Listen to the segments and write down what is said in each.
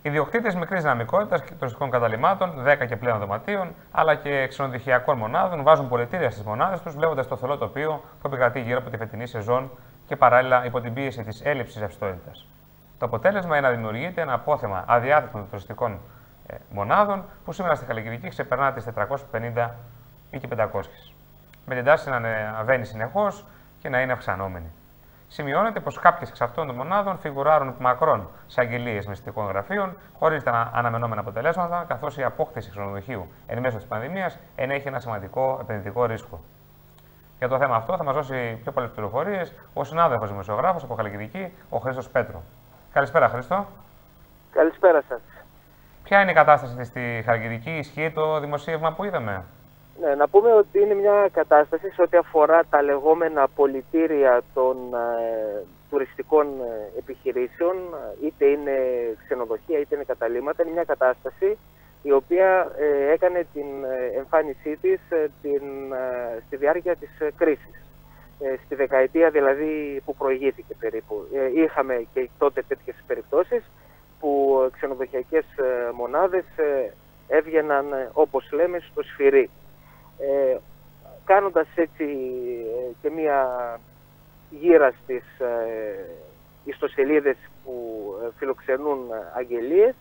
Ιδιοκτήτες μικρής δυναμικότητας και τουριστικών καταλυμάτων, 10 και πλέον δωματίων, αλλά και ξενοδοχειακών μονάδων, βάζουν πολιτήρια στις μονάδες τους, βλέποντας το θολό τοπίο που επικρατεί γύρω από τη φετινή σεζόν και παράλληλα υπό την πίεση της έλλειψης ρευστότητας. Το αποτέλεσμα είναι να δημιουργείται ένα απόθεμα αδιάθετων τουριστικών μονάδων, που σήμερα στη Χαλκιδική ξεπερνά τις 450 ή και 500. Με την τάση να ανεβαίνει συνεχώς και να είναι αυξανόμενη. Σημειώνεται πως κάποιες εξ αυτών των μονάδων φιγουράρουν μακρόν σε αγγελίες μυστικών γραφείων, χωρίς τα αναμενόμενα αποτελέσματα, καθώς η απόκτηση ξενοδοχείου εν μέσω της πανδημίας ενέχει ένα σημαντικό επενδυτικό ρίσκο. Για το θέμα αυτό θα μας δώσει πιο πολλές πληροφορίες ο συνάδελφος δημοσιογράφος από Χαλκιδική, ο Χρήστος Πέτρο. Καλησπέρα, Χρήστο. Καλησπέρα σας. Ποια είναι η κατάσταση στη Χαλκιδική, ισχύει το δημοσίευμα που είδαμε? Ναι, να πούμε ότι είναι μια κατάσταση σε ό,τι αφορά τα λεγόμενα πολιτήρια των τουριστικών επιχειρήσεων, είτε είναι ξενοδοχεία είτε είναι καταλύματα. Είναι μια κατάσταση η οποία έκανε την εμφάνισή της στη διάρκεια της κρίσης. Στη δεκαετία δηλαδή που προηγήθηκε περίπου. Είχαμε και τότε τέτοιες περιπτώσεις που ξενοδοχειακές μονάδες έβγαιναν, όπως λέμε, στο σφυρί. Κάνοντας έτσι και μία γύρα στις ιστοσελίδες που φιλοξενούν αγγελίες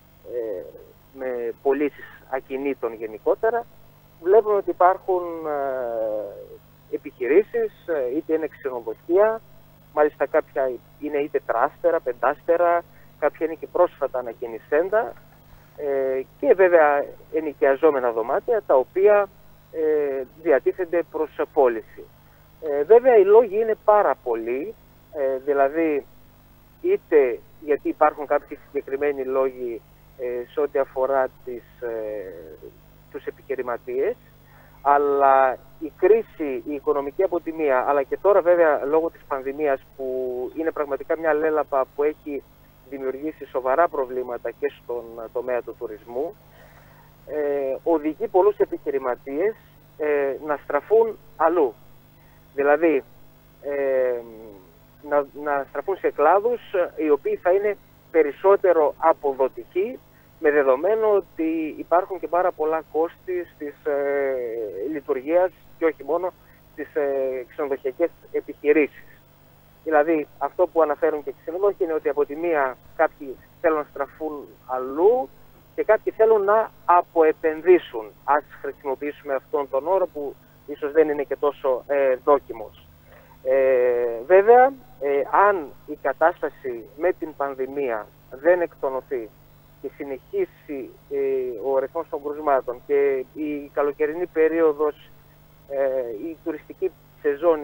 με πωλήσεις ακινήτων γενικότερα, βλέπουμε ότι υπάρχουν επιχειρήσεις, είτε είναι ξενοδοχεία, μάλιστα κάποια είναι είτε τράστερα, πεντάστερα, κάποια είναι και πρόσφατα ανακαινισέντα, και βέβαια ενοικιαζόμενα δωμάτια τα οποία διατίθενται προς πώληση. Βέβαια οι λόγοι είναι πάρα πολλοί, δηλαδή είτε γιατί υπάρχουν κάποιοι συγκεκριμένοι λόγοι σε ό,τι αφορά τους επιχειρηματίες, αλλά η κρίση, η οικονομική αποτιμία, αλλά και τώρα βέβαια λόγω της πανδημίας που είναι πραγματικά μια λέλαπα που έχει δημιουργήσει σοβαρά προβλήματα και στον τομέα του τουρισμού, οδηγεί πολλούς επιχειρηματίες να στραφούν αλλού. Δηλαδή, να στραφούν σε κλάδους οι οποίοι θα είναι περισσότερο αποδοτικοί, με δεδομένο ότι υπάρχουν και πάρα πολλά κόστη στις λειτουργίας και όχι μόνο στις ξενοδοχειακές επιχειρήσεις. Δηλαδή, αυτό που αναφέρουν και οι ξενοδόχοι είναι ότι από τη μία κάποιοι θέλουν να στραφούν αλλού και κάποιοι θέλουν να αποεπενδύσουν. Ας χρησιμοποιήσουμε αυτόν τον όρο που ίσως δεν είναι και τόσο δόκιμος. Βέβαια, αν η κατάσταση με την πανδημία δεν εκτονωθεί και συνεχίσει ο ρυθμός των κρουσμάτων και η καλοκαιρινή περίοδος, η τουριστική σεζόν,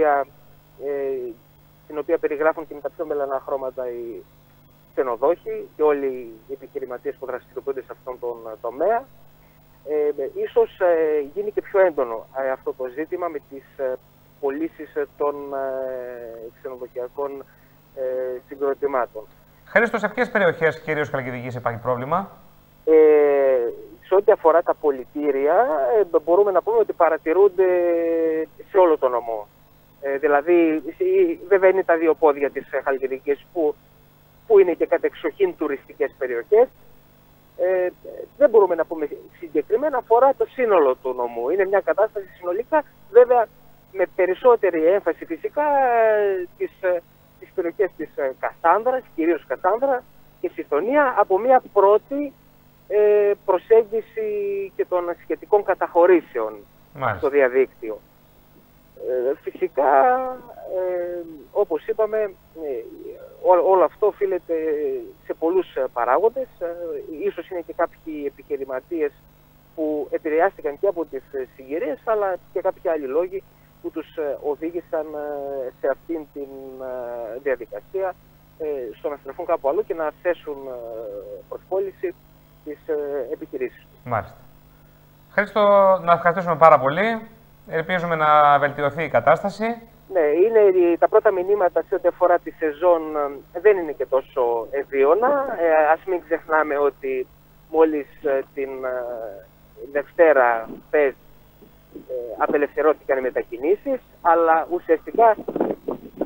την οποία περιγράφουν και με τα πιο μελανά χρώματα οι ξενοδόχοι και όλοι οι επιχειρηματίες που δραστηριοποιούνται σε αυτόν τον τομέα, ίσως γίνει και πιο έντονο αυτό το ζήτημα με τις πωλήσεις των ξενοδοχειακών συγκροτημάτων. Χρήστο, σε ποιες περιοχές κυρίως Χαλκιδικής υπάρχει πρόβλημα? Σε ό,τι αφορά τα πολιτήρια, μπορούμε να πούμε ότι παρατηρούνται σε όλο τον νομό. Δηλαδή, βέβαια είναι τα δύο πόδια της Χαλκιδικής που είναι και κατεξοχήν τουριστικές περιοχές. Δεν μπορούμε να πούμε συγκεκριμένα, αφορά το σύνολο του νομού. Είναι μια κατάσταση συνολικά, βέβαια με περισσότερη έμφαση φυσικά τις περιοχές της Κασάνδρας, κυρίως Κασάνδρα και Συθωνία, από μια πρώτη προσέγγιση και των σχετικών καταχωρήσεων στο διαδίκτυο. Φυσικά, όπως είπαμε, όλο αυτό οφείλεται σε πολλούς παράγοντες. Ίσως είναι και κάποιοι επιχειρηματίες που επηρεάστηκαν και από τις συγκυρίες, αλλά και κάποιοι άλλοι λόγοι που τους οδήγησαν σε αυτήν την διαδικασία, στο να στραφούν κάπου αλλού και να θέσουν προς πώληση τις επιχειρήσεις τους. Μάλιστα. Χρήστο, να ευχαριστήσουμε πάρα πολύ. Ελπίζουμε να βελτιωθεί η κατάσταση. Ναι, τα πρώτα μηνύματα σε ό,τι αφορά τη σεζόν δεν είναι και τόσο ευίωνα. Ας μην ξεχνάμε ότι μόλις την Δευτέρα απελευθερώθηκαν οι μετακινήσεις, αλλά ουσιαστικά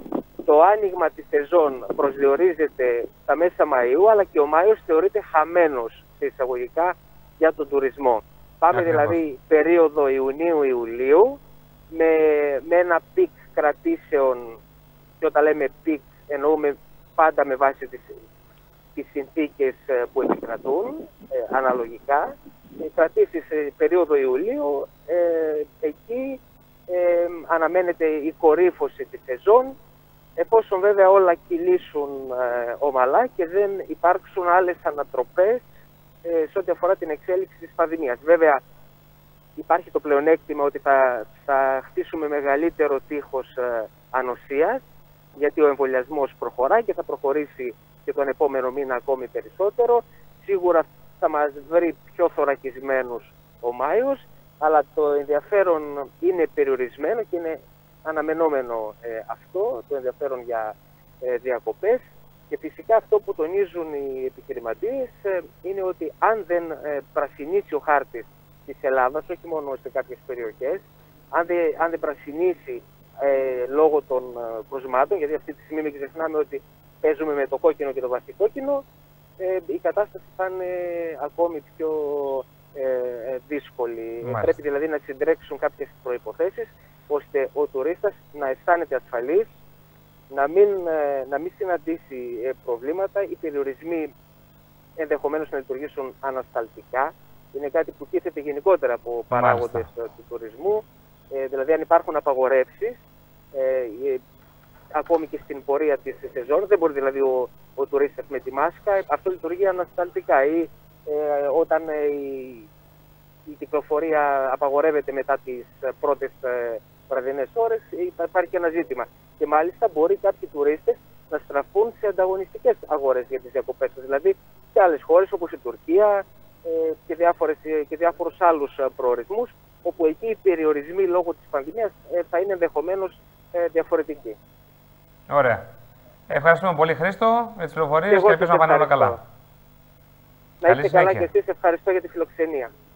το άνοιγμα της σεζόν προσδιορίζεται στα μέσα Μαΐου, αλλά και ο Μάιος θεωρείται χαμένος σε εισαγωγικά για τον τουρισμό. Πάμε δηλαδή περίοδο Ιουνίου-Ιουλίου με ένα πικ κρατήσεων, και όταν λέμε πικ εννοούμε πάντα με βάση τις συνθήκες που επικρατούν αναλογικά. Κρατήσεις σε περίοδο Ιουλίου, εκεί αναμένεται η κορύφωση της σεζόν, εφόσον βέβαια όλα κυλήσουν ομαλά και δεν υπάρξουν άλλες ανατροπές σε ό,τι αφορά την εξέλιξη της πανδημίας. Βέβαια υπάρχει το πλεονέκτημα ότι θα χτίσουμε μεγαλύτερο τείχος ανοσίας, γιατί ο εμβολιασμός προχωράει και θα προχωρήσει και τον επόμενο μήνα ακόμη περισσότερο. Σίγουρα θα μας βρει πιο θωρακισμένους ο Μάιος, αλλά το ενδιαφέρον είναι περιορισμένο και είναι αναμενόμενο αυτό, το ενδιαφέρον για διακοπές. Και φυσικά αυτό που τονίζουν οι επιχειρηματίες είναι ότι αν δεν πρασινίσει ο χάρτης της Ελλάδας, όχι μόνο σε κάποιες περιοχές, αν δεν πρασινίσει λόγω των κρουσμάτων, γιατί αυτή τη στιγμή μην ξεχνάμε ότι παίζουμε με το κόκκινο και το βασικόκκινο, η κατάσταση θα είναι ακόμη πιο δύσκολη. Πρέπει δηλαδή να συντρέξουν κάποιες προϋποθέσεις ώστε ο τουρίστας να αισθάνεται ασφαλής, να μην συναντήσει προβλήματα. Οι περιορισμοί ενδεχομένως να λειτουργήσουν ανασταλτικά. Είναι κάτι που τίθεται γενικότερα από παράγοντες του τουρισμού. Δηλαδή αν υπάρχουν απαγορεύσεις, ακόμη και στην πορεία της σεζόν, δεν μπορεί δηλαδή ο τουρίστας με τη μάσκα, αυτό λειτουργεί ανασταλτικά, ή όταν η κυκλοφορία απαγορεύεται μετά τις πρώτες βραδινές ώρες, υπάρχει ένα ζήτημα. Και μάλιστα μπορεί κάποιοι τουρίστες να στραφούν σε ανταγωνιστικές αγορές για τις διακοπές τους, δηλαδή σε άλλες χώρες όπως η Τουρκία και διάφορους άλλους προορισμούς, όπου εκεί οι περιορισμοί λόγω της πανδημίας θα είναι ενδεχομένως διαφορετικοί. Ωραία. Ευχαριστούμε πολύ, Χρήστο, για τις πληροφορίες και ελπίζω να πάνε όλα καλά. Να είστε καλά και εσείς. Ευχαριστώ για τη φιλοξενία.